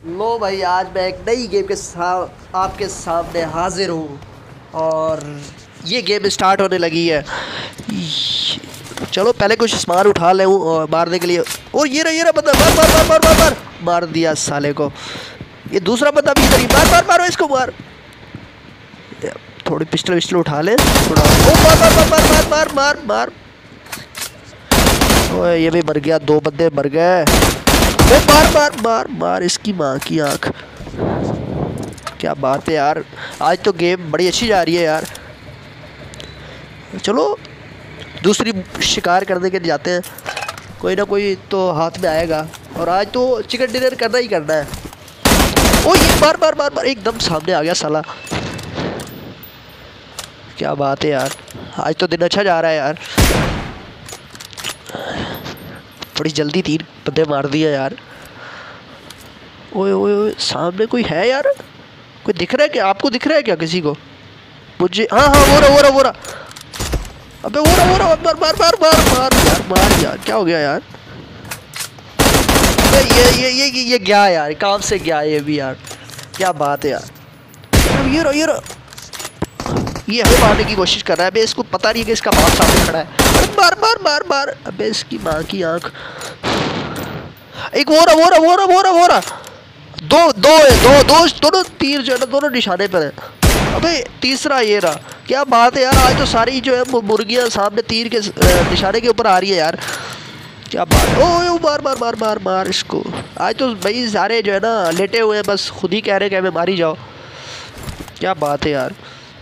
लो भाई, आज मैं एक नई गेम के साथ आपके सामने हाजिर हूँ। और ये गेम स्टार्ट होने लगी है। चलो पहले कुछ सामान उठा ले और मारने के लिए। ओ ये रहा बंदा, मार मार मार मार मार मार मार दिया साले को। ये दूसरा बंदा भी इधर ही, मार मार मारो इसको, मार। थोड़ी पिस्टल विस्टल उठा ले थोड़ा। ओ मार मार मार मार मार मार मार मार। ओए ये भी मर गया, दो बंदे मर गए। ओ मार मार मार मार इसकी माँ की आँख। क्या बात है यार, आज तो गेम बड़ी अच्छी जा रही है यार। चलो दूसरी शिकार करने के लिए जाते हैं, कोई ना कोई तो हाथ में आएगा। और आज तो चिकन डिनर करना ही करना है। ओ ये मार मार मार मार, एकदम सामने आ गया साला। क्या बात है यार, आज तो दिन अच्छा जा रहा है यार। बड़ी जल्दी 3 बंदे मार दिए यार। ओए ओए ओए, सामने कोई है यार? कोई दिख रहा है क्या? आपको दिख रहा है क्या किसी को? मुझे हाँ हाँ, वो रहा। अबे वो रहा, मार मार मार मार मार यार, मार यार। क्या हो गया यार? ये गया यार, काम से गया ये भी यार। क्या बात है यार। ये रहा। ये हमें मारने की कोशिश कर रहा है। अबे इसको पता नहीं है कि इसका बाप सामने खड़ा है। अरे मार मार मार मार। अबे इसकी माँ की आँख। एक वो रहा। दोनों तीर जो है ना, दोनों निशाने पर है। अबे तीसरा ये रहा। क्या बात है यार, आज तो सारी जो है मुर्गियाँ सामने तीर के निशाने के ऊपर आ रही है यार। क्या बात। ओ मार मार मार मार मार इसको। आज तो भाई सारे जो है ना लेटे हुए हैं, बस खुद ही कह रहे हैं कि हमें मारी जाओ। क्या बात है यार।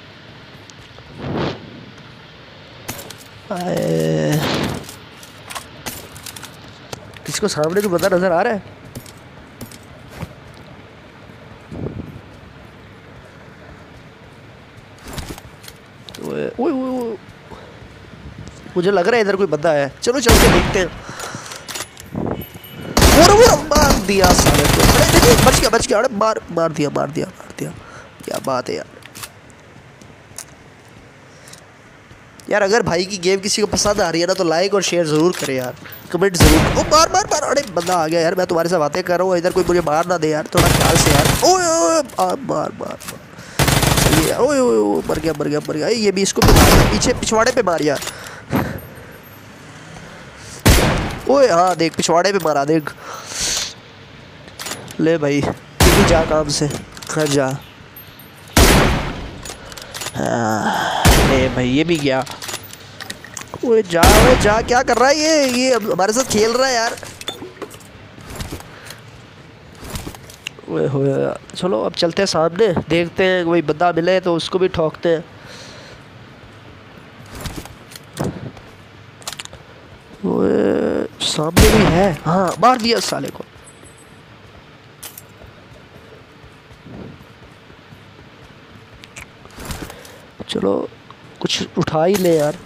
किसको सामने तो बंदा नजर आ रहा है? ओए ओए ओए, मुझे लग रहा है इधर कोई बंदा है। चलो चल के देखते हैं। वो मार दिया साले को। अरे देखिए, बच गया। अरे मार दिया। क्या बात है यार। यार अगर भाई की गेम किसी को पसंद आ रही है ना, तो लाइक और शेयर ज़रूर करें यार, कमेंट ज़रूर। ओ मार मार मार। अरे बंदा आ गया यार, मैं तुम्हारे साथ बातें कर रहा हूँ, इधर कोई मुझे मार ना दे यार, थोड़ा ख्याल से यार। ओए मार मार। चलिए यार। ओए मर गया। ये भी इसको पीछे पिछवाड़े पे मार यार। ओए हाँ देख, पिछवाड़े पे मारा देख। ले भाई तू भी जा काम से, घर जा। हाँ भाई ये भी गया। ओए जा क्या कर रहा है ये हमारे साथ खेल रहा है यार। ओए होए, चलो अब चलते हैं सामने, देखते हैं कोई बंदा मिले तो उसको भी ठोकते हैं। ओए सामने भी है, हाँ मार दिया साले को। चलो कुछ उठा ही ले यार।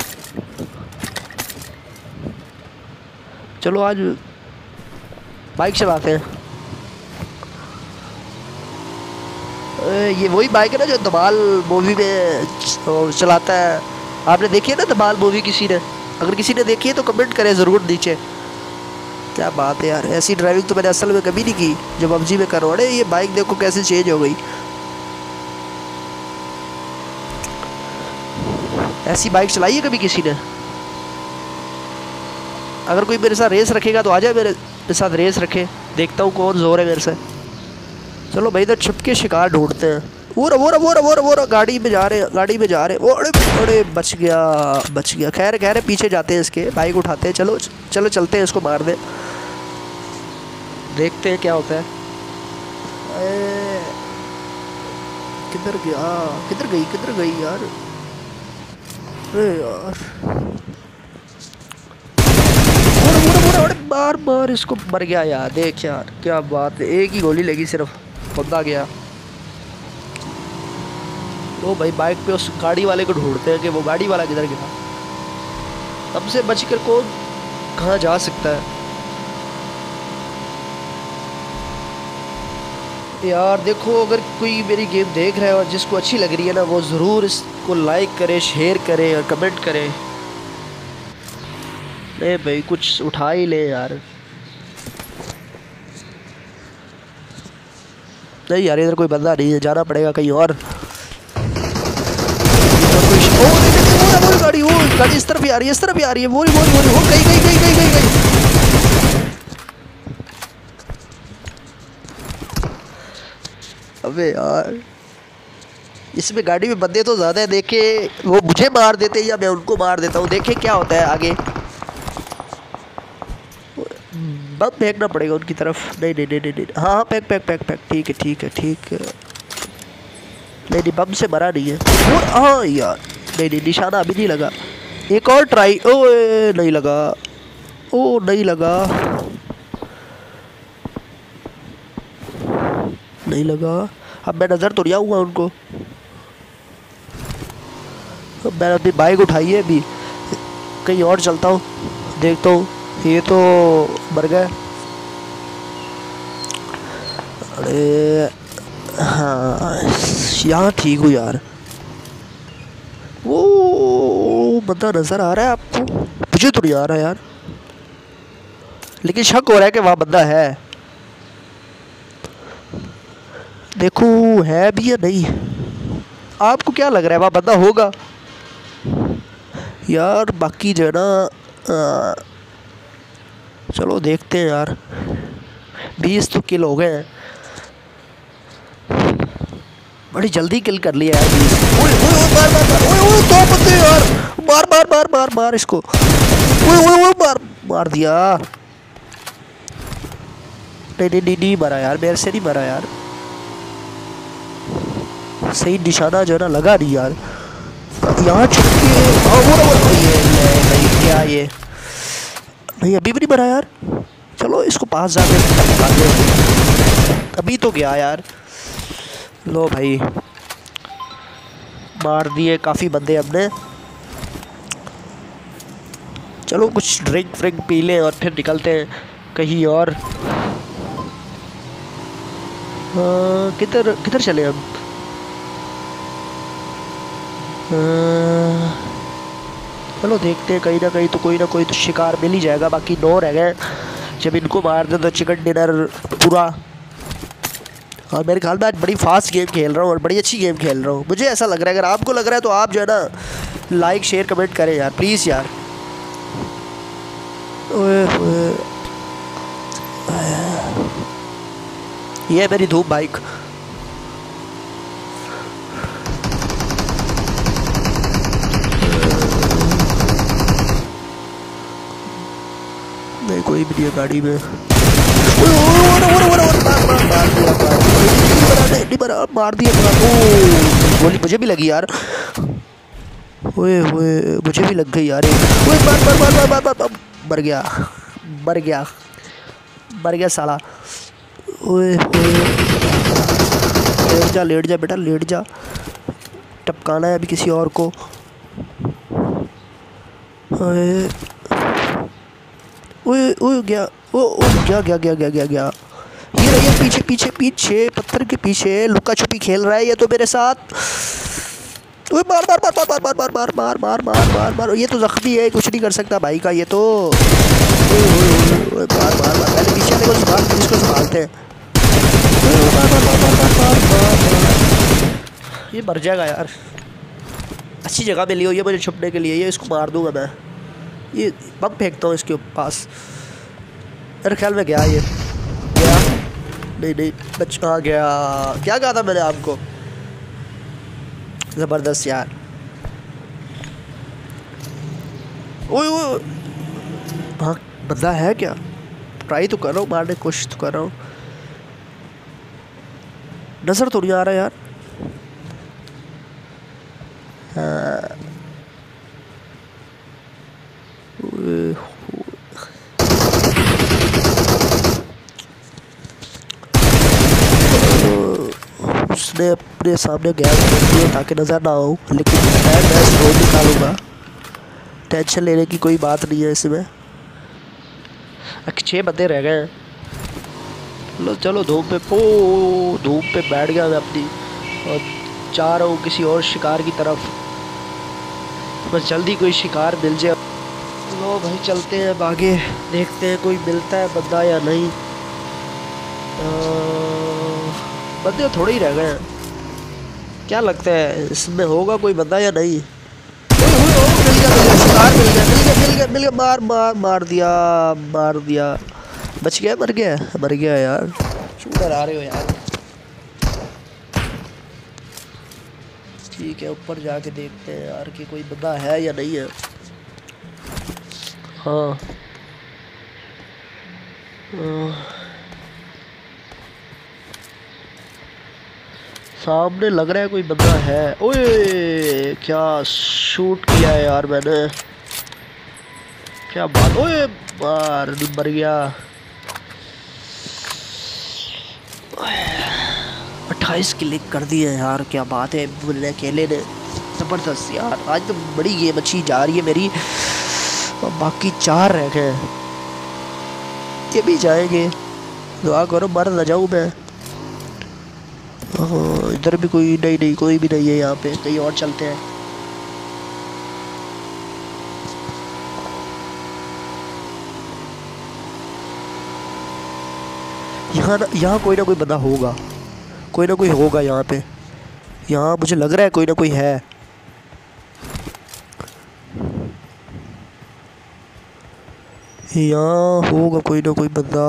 चलो आज बाइक चलाते हैं। ये वही बाइक है ना जो धमाल मूवी में चलाता है। आपने देखी है ना धमाल मूवी? किसी ने, अगर किसी ने देखी है तो कमेंट करें ज़रूर नीचे। क्या बात है यार, ऐसी ड्राइविंग तो मैंने असल में कभी नहीं की जब पबजी में करो। अरे ये बाइक देखो कैसे चेंज हो गई। ऐसी बाइक चलाई है कभी किसी ने? अगर कोई मेरे साथ रेस रखेगा तो आ जाए, मेरे साथ रेस रखे, देखता हूँ कौन जोर है मेरे से। चलो भाई इधर छुप के शिकार ढूंढते हैं। वो रहा, गाड़ी में जा रहे। वो अरे बच गया। खैर पीछे जाते हैं इसके, बाइक उठाते हैं। चलो चलते हैं, इसको मार दे, देखते हैं क्या होता है। किधर गई यार? अरे यार अरे मार इसको। मर गया यार, देख यार क्या बात है, एक ही गोली लगी सिर्फ, बंदा गया। तो भाई बाइक पे उस गाड़ी वाले को ढूंढते हैं कि वो गाड़ी वाला किधर गया। हमसे बचकर कौन कहाँ जा सकता है यार। देखो अगर कोई मेरी गेम देख रहा है और जिसको अच्छी लग रही है ना, वो ज़रूर इसको लाइक करे, शेयर करे और कमेंट करे। ले भाई कुछ उठा ही ले यार। नहीं यार इधर कोई बंदा नहीं है, जाना पड़ेगा कहीं और। गाड़ी वो गाड़ी इस तरफ भी आ रही है, इस तरफ भी आ रही है। वो गई गई गई गई गई गई। अबे यार इसमें गाड़ी में बंदे तो ज़्यादा है, देखे वो मुझे मार देते या मैं उनको मार देता हूँ, देखे क्या होता है आगे। बम फेंकना पड़ेगा उनकी तरफ। नहीं नहीं नहीं नहीं, नहीं। हाँ हाँ पैक पैक पैक पैक ठीक है ठीक है ठीक है। नहीं नहीं बम से मरा नहीं है वो। हाँ यार नहीं नहीं निशाना अभी नहीं लगा। एक और ट्राई। ओ नहीं लगा, ओ नहीं लगा, नहीं लगा। अब मैं नज़र तो नहीं आऊँगा उनको। अब मैंने अपनी बाइक उठाई है, अभी कहीं और चलता हूँ, देखता हूँ। ये तो मर गए। अरे हाँ यहाँ ठीक हूँ यार। वो बंदा नज़र आ रहा है आपको? मुझे तो नहीं आ रहा यार, लेकिन शक हो रहा है कि वहाँ बंदा है। देखो है भी या नहीं, आपको क्या लग रहा है वहाँ बंदा होगा यार? बाकी जो है ना चलो देखते हैं यार। 20 तो किल हो गए हैं, बड़ी जल्दी किल कर लिया यार। 20 मार मार मार, ओए दो बंदे यार, मार मार मार मार मार इसको। ओए मार मार दिया। नहीं नहीं नहीं नहीं मरा यार, मेरे से नहीं मरा यार। सही निशाना जो है ना लगा नहीं यार। यहाँ छुप के ये क्या ये नहीं अभी भी नहीं मरा यार। चलो इसको पास जाके अभी तो गया यार। लो भाई मार दिए काफ़ी बंदे हमने। चलो कुछ ड्रिंक व्रिंक पी लें और फिर निकलते हैं कहीं और। किधर किधर चले हम? चलो देखते हैं, कहीं ना कहीं तो कोई ना कोई तो शिकार मिल ही जाएगा। बाकी 9 रह गए, जब इनको मार दे तो चिकन डिनर पूरा। और मेरे ख्याल में आज बड़ी फास्ट गेम खेल रहा हूँ और बड़ी अच्छी गेम खेल रहा हूँ, मुझे ऐसा लग रहा है। अगर आपको लग रहा है तो आप जो है ना लाइक शेयर कमेंट करें यार प्लीज़ यार। ये है मेरी धूप बाइक। नहीं कोई भी नहीं है गाड़ी में। मार दिया गोली मुझे भी लगी यार। ओए ओए मुझे भी लग गई यार। ओए मार मर गया मर गया मर गया साला। ओए लेट जा बेटा लेट जा, टपकाना है अभी किसी और को। ओए ओए ओए गया, ओ गया गया गया गया गया गया। ये रही है पीछे पीछे पीछे पत्थर के पीछे लुका छुपी खेल रहा है ये तो मेरे साथ। ओए मार मार मार मार मार मार मार मार मार मार मार मार। ये तो जख्मी है, कुछ नहीं कर सकता भाई का ये तो। मार मार मार, पहले पीछे वाले को संभाल फिर इसको संभालते हैं। ये मर जाएगा यार। अच्छी जगह मिली हुई है मुझे छुपने के लिए, ये इसको मार दूंगा मैं। ये बम फेंकता हूँ इसके पास। मेरे ख्याल में गया ये गया नहीं नहीं बच्चा गया। क्या कहा था मैंने आपको? ज़बरदस्त यार। ओए ओए वहाँ बंदा है क्या? ट्राई तो कर रहा हूँ मारने की कोशिश तो कर रहा हूँ, नज़र तो नहीं आ रहा यार। हाँ उसने अपने सामने गैस रख दिया ताकि नज़र ना हो, लेकिन मैं गैस रोड निकालूंगा, टेंशन लेने की कोई बात नहीं है इसमें। 6 बंदे रह गए हैं। चलो चलो धूप पे बैठ गया मैं अपनी और जा रहा हूँ किसी और शिकार की तरफ। बस जल्दी कोई शिकार मिल जाए। चलो भाई चलते हैं आगे, देखते हैं कोई मिलता है बंदा या नहीं। बंदे थोड़े ही रह गए हैं। क्या लगता है इसमें होगा कोई बंदा या नहीं? मिल गया शिकार, मिल गया। मार मार मार दिया, मार दिया। बच गया, मर गया, मर गया यार। शूटर आ रहे हो यार। ठीक है, ऊपर जाके देखते हैं यार कि कोई बंदा है या नहीं है। हाँ सामने लग रहा है कोई बंदा है। ओए क्या शूट किया है यार मैंने, क्या बात। ओए मर गया। 28 क्लिक कर दिए यार, क्या बात है बुल्ले अकेले ने। ज़बरदस्त यार, आज तो बड़ी गेम अच्छी जा रही है मेरी। बाकी 4 रह गए, ये भी जाएंगे। दुआ करो मर न जाऊँ मैं। इधर भी कोई नहीं, कोई भी नहीं है यहाँ पे। कहीं और चलते हैं। यहाँ कोई ना कोई बंदा होगा, कोई ना कोई होगा यहाँ पे। यहाँ मुझे लग रहा है कोई ना कोई है। यहाँ होगा कोई ना कोई बंदा।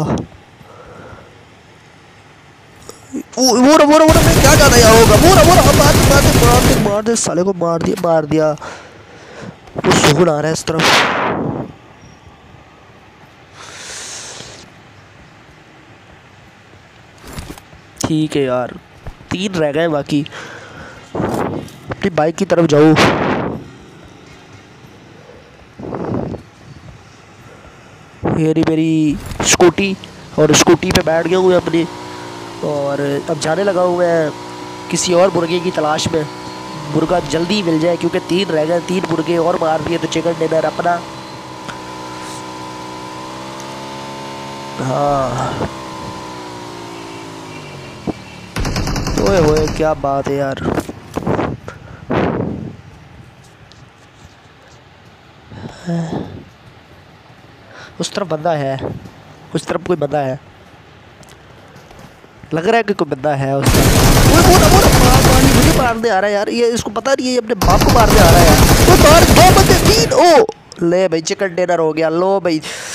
वो रहा मैं क्या जाना यहाँ होगा। वो रहा मार दे साले को, मार दिया। वो सुकून आ रहा है इस तरफ। ठीक है यार, 3 रह गए बाकी। अपनी बाइक की तरफ जाऊँ। ये रही मेरी स्कूटी, और स्कूटी पे बैठ गया हूँ अपनी, और अब जाने लगा हूँ मैं किसी और मुर्गे की तलाश में। मुर्गा जल्दी मिल जाए क्योंकि 3 रह गए। 3 मुर्गे और मार दिए तो चिकन डिनर अपना। हाँ ओए होए क्या बात है यार। उस तरफ बंदा है, उस तरफ कोई बंदा है, लग रहा है कि कोई बंदा है उस तरफ। मुझे मारने आ रहा है यार, ये इसको पता नहीं है, ये अपने बाप को मारने आ रहा है यार। वो मार 2 बंदे 3। ओ ले भाई चिकन डिनर हो गया। लो भाई